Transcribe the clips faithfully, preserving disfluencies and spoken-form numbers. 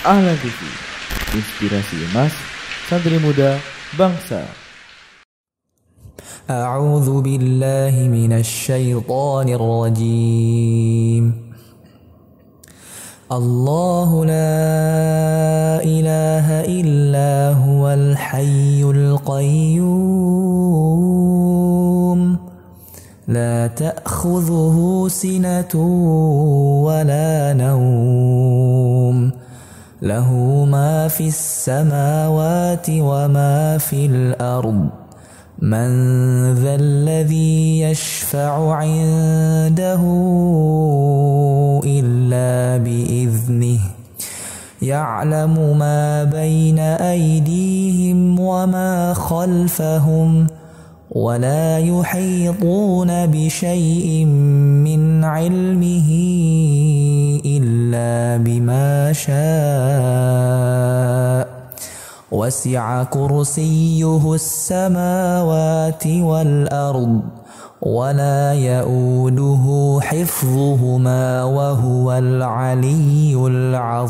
Ahlan T V, inspirasi emas santri muda bangsa. A'udzu billahi minasy syaithanir rajim. Allahu la ilaha illa huwal hayyul qayyum. La ta'khudhuhu sinatun wa la nawm. Lahu ma fis samawati wa ma fil ard. Man dhal ladhi yashfa'u 'indahu illa bi'idhnihi. Ya'lamu ma bayna aydihim wa ma khalfahum. Wa la yuhituna bi syai'in min 'ilmihi illa bima syaa'. Wasi'a kursiyyuhu as-samawati wal ard wa la ya'uduhu hifdhuhuma wa huwal 'aliyyul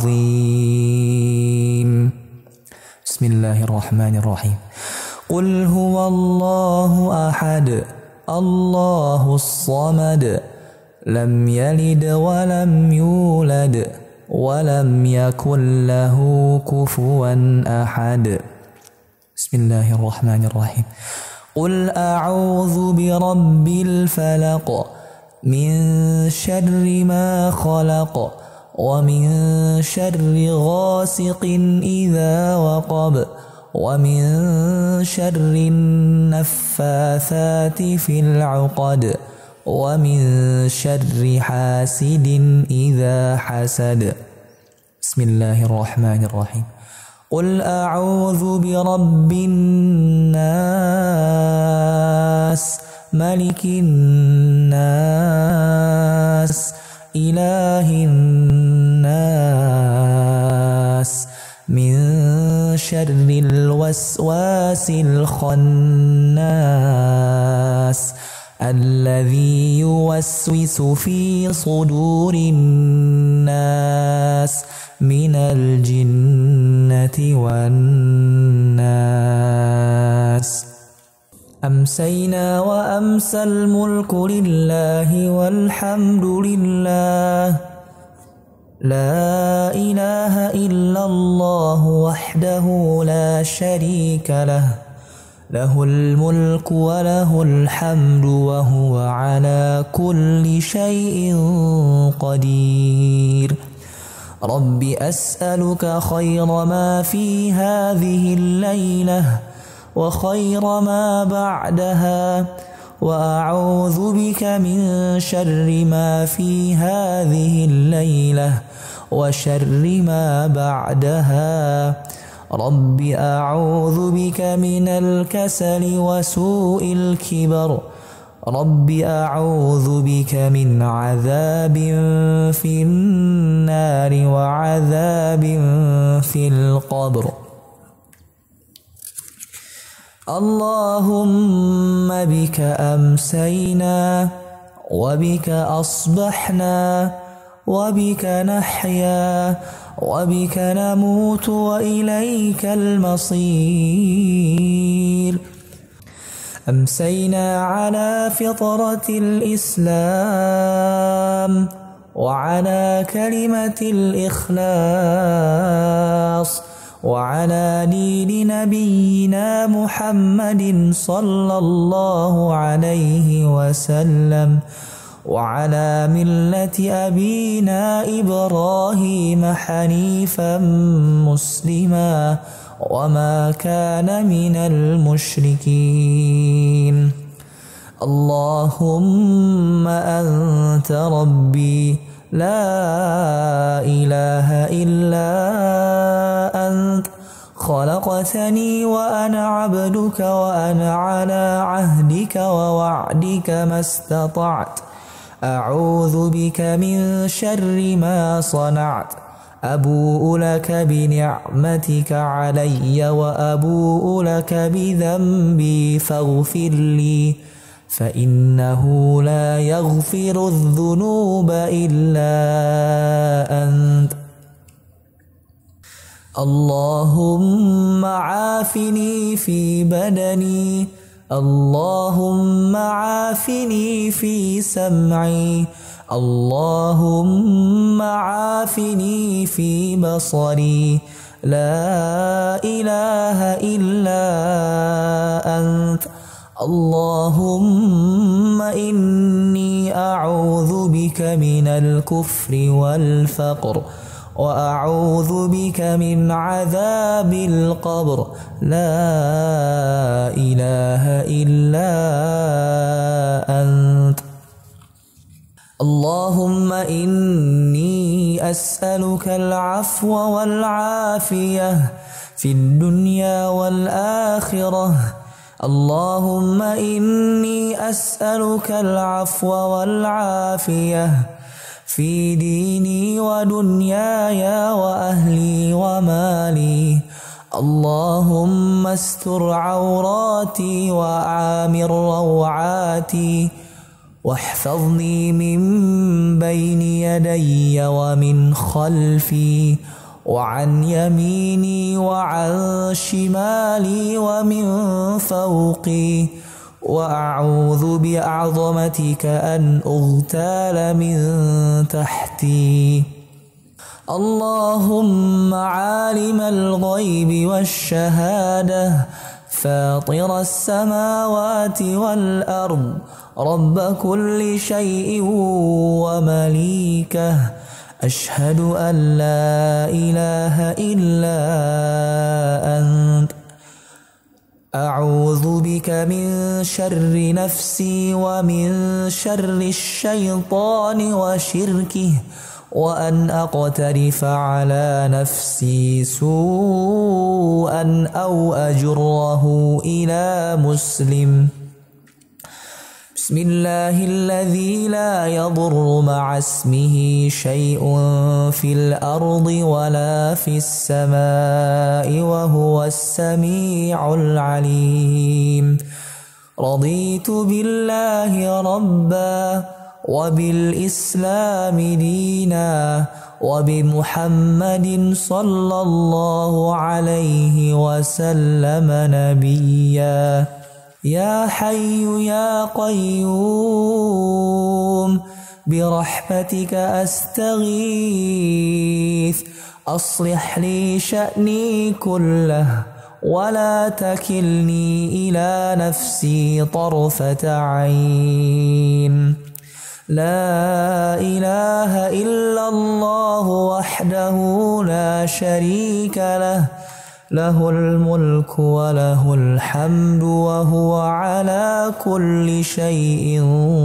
'azim. Bismillahirrahmanirrahim. Qul huwallahu ahad, Allahus samad, lam yalid wa lam yulad, wa lam yakul lahu kufuwan ahad. Bismillahirrahmanirrahim. Qul a'udzu birabbil falaq, min syarri ma khalaq, wa min syarri ghasiqin idza waqab, wa min syarri naffatsati fil 'uqad, wa min syarri hasidin idza hasad. Bismillahirrahmanirrahim. Qul a'udzu birabbin nas, malikin nas, ilahin nas, min syarril waswasil khannas, alladhi yuwaswisu fi sudurin nas, minal jinnati wan nas. Amsayna wa amsal mulku lillahi walhamdulillah. La ilaha illallah wahdahu la sharika lah. Lahul mulku wa lahul hamdu wa huwa ala kulli syai'in qadir. Rabbi as'aluka khayra ma fi hadhihi al-laylah wa khayra ma ba'daha, wa a'udzu bika min syarri ma fi hadhihi al-laylah wa syarri ma ba'daha. Rabbi a'udzu bika minal kasali wa su'il kibar. Rabbi a'udzu bika min 'adzabin fin nari wa 'adzabin fil qabr. Allahumma bika amsayna wa bika asbahna wa bika nahya wa bika namutu wa ilaykal masir. أمسينا على فطرة الإسلام وعلى كلمة الإخلاص وعلى دين نبينا محمد صلى الله عليه وسلم وعلى ملة أبينا إبراهيم حنيفا مسلما وما كان من المشركين. اللهم أنت ربي لا إله إلا أنت، خلقتني وأنا عبدك وأنا على عهدك ووعدك ما استطعت. أعوذ بك من شر ما صنعت. أبوء لك بنعمتك علي وأبوء لك بذنبي فاغفر لي، فإنه لا يغفر الذنوب إلا أنت. اللهم عافني في بدني اللهم عافني في سمعي اللهم عافني في بصري لا إله إلا أنت اللهم إني أعوذ بك من الكفر والفقر وأعوذ بك من عذاب القبر لا إله إلا أنت اللهم إني أسألك العفو والعافية في الدنيا والآخرة اللهم إني أسألك العفو والعافية في ديني ودنياي وأهلي ومالي اللهم استر عوراتي وآمن روعاتي واحفظني من بين يدي ومن خلفي وعن يميني وعن شمالي ومن فوقي وأعوذ بعظمتك أن أغتال من تحتي اللهم عالم الغيب والشهادة فاطر السماوات والأرض رب كل شيء ومليكه أشهد أن لا إله إلا أنت أعوذ بك من شر نفسي ومن شر الشيطان وشركه وأن أقترف على نفسي سوءا أو أجره إلى مسلم بسم الله الذي لا يضر مع اسمه شيء في الأرض ولا في السماء وهو السميع العليم رضيت بالله ربا وبالإسلام دينا وبمحمد صلى الله عليه وسلم نبيا يا حي يا قيوم برحمتك أستغيث أصلح لي شأني كله ولا تكلني إلى نفسي طرفة عين لا إله إلا الله وحده لا شريك له له الملك وله الحمد وهو على كل شيء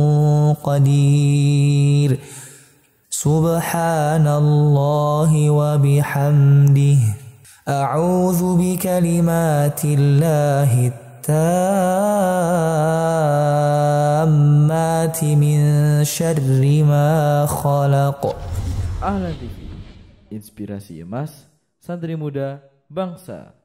قدير سبحان الله وبحمده أعوذ بكلمات الله التامات من شر ما خلق. Ahlan T V, inspirasi emas, santri muda, bangsa.